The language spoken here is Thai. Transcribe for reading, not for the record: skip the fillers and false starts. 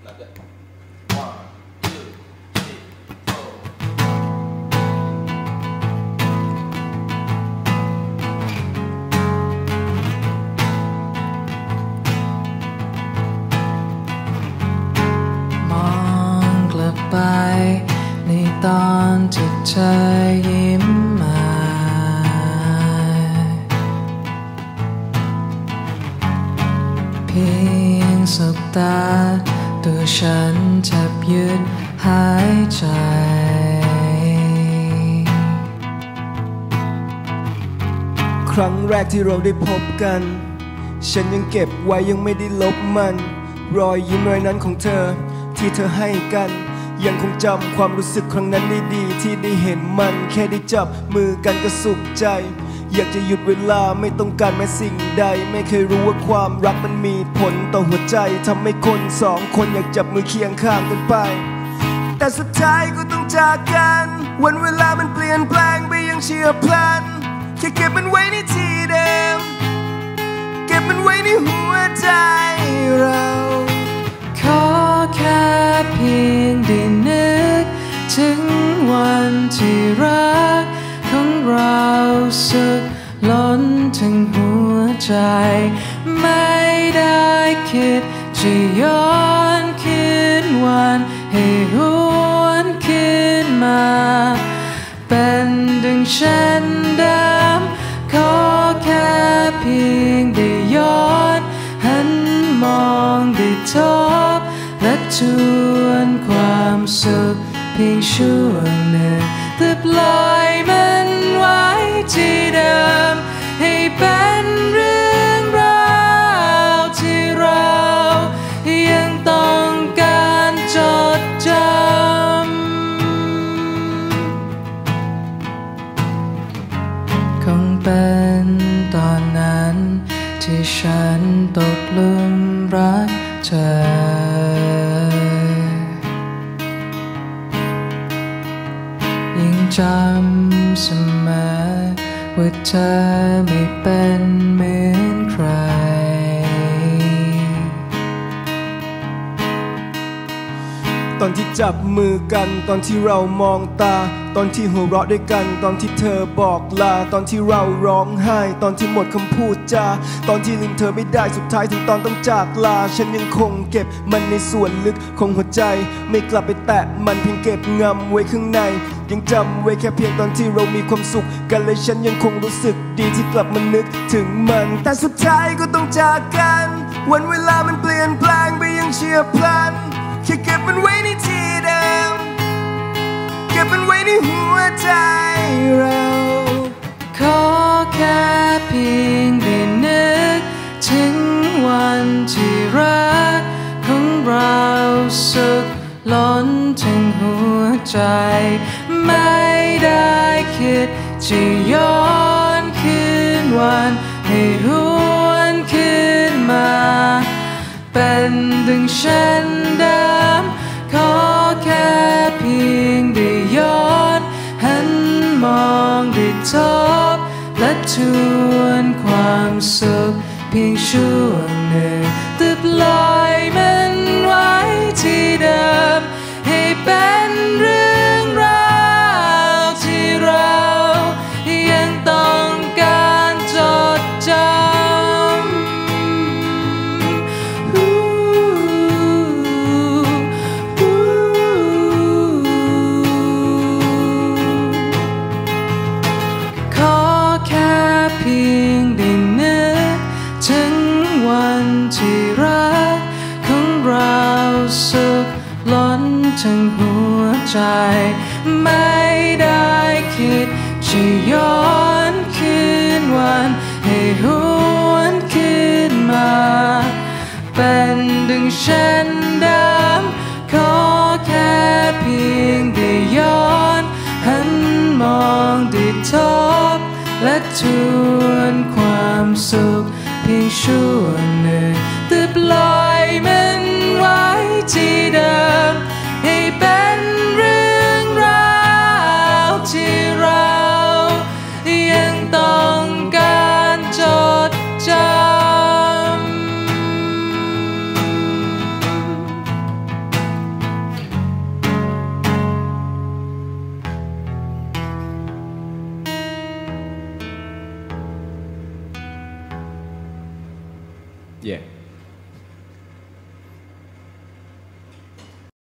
ไปในตอนที่เธอยิ้มมาเพียงสบตาตัวฉันแทบหยุดหายใจครั้งแรกที่เราได้พบกันฉันยังเก็บไว้ยังไม่ได้ลบมันรอยยิ้มรอยนั้นของเธอที่เธอให้กันยังคงจำความรู้สึกครั้งนั้นได้ดีที่ได้เห็นมันแค่ได้จับมือกันก็สุขใจอยากจะหยุดเวลาไม่ต้องการแม้สิ่งใดไม่เคยรู้ว่าความรักมันมีผลต่อหัวใจทำให้คนสองคนอยากจับมือเคียงข้างกันไปแต่สุดท้ายก็ต้องจากกันวันเวลามันเปลี่ยนแปลงไปยังเฉียบพลันแค่เก็บมันไว้ในที่เดิมเก็บมันไว้ในหัวใจเราขอแค่เพียงได้นึกถึงวันที่รักของเราสุดล้นถึงหัวใจไม่ได้คิดจะย้อนคืนวันให้หวนคืนมาเป็นดังฉันเดิมขอแค่เพียงได้ย้อนหันมองได้ทบและทวนความสุขเพียงช่วงหนึ่งแต่ปล่อยมันไว้ที่เดิมให้เป็นเรื่องราวที่เรายังต้องการจดจำคงเป็นตอนนั้นที่ฉันตกหลุมรักเธอยังจำเสมอว่าเธอไม่เป็นเหมือนใครตอนที่จับมือกันตอนที่เรามองตาตอนที่หัวเราะด้วยกันตอนที่เธอบอกลาตอนที่เราร้องไห้ตอนที่หมดคำพูดจาตอนที่ลืมเธอไม่ได้สุดท้ายถึงตอนต้องจากลาฉันยังคงเก็บมันในส่วนลึกของหัวใจไม่กลับไปแตะมันเพียงเก็บงำไว้ข้างในยังจำไว้แค่เพียงตอนที่เรามีความสุขกันเลยฉันยังคงรู้สึกดีที่กลับมานึกถึงมันแต่สุดท้ายก็ต้องจากกันวันเวลามันเปลี่ยนแปลงไปยังเฉียบพลันแค่เก็บมันไว้ในที่เดิมเก็บมันไว้ในหัวใจเราขอแค่เพียงได้นึกถึงวันที่รักของเราสุดล้นถึงหัวใจไม่ได้คิดจะย้อนคืนวันให้หวนคืนมาเป็นดังฉันเดิมขอแค่เพียงได้ย้อนหันมองได้ทบและทวนความสุขเพียงช่วงหนึ่งแต่ปล่อยมันไว้ที่เดิมให้เป็นเรื่องราวที่เรายังต้องการจดจำขอแค่เพียงได้นึกถึงวันที่รักของเราสุขล้นถึงหัวใจไม่ได้คิดจะย้อนคืนวันให้หวนคืนมาเป็นดังฉันเดิมขอแค่เพียงได้ย้อนหันมองได้ทบและทวนความสุขเพียงช่วงหนึ่งแต่ปล่อยมันไว้ที่เดิมให้เป็นเรื่องราวที่เรายังต้องการจดจำ yeah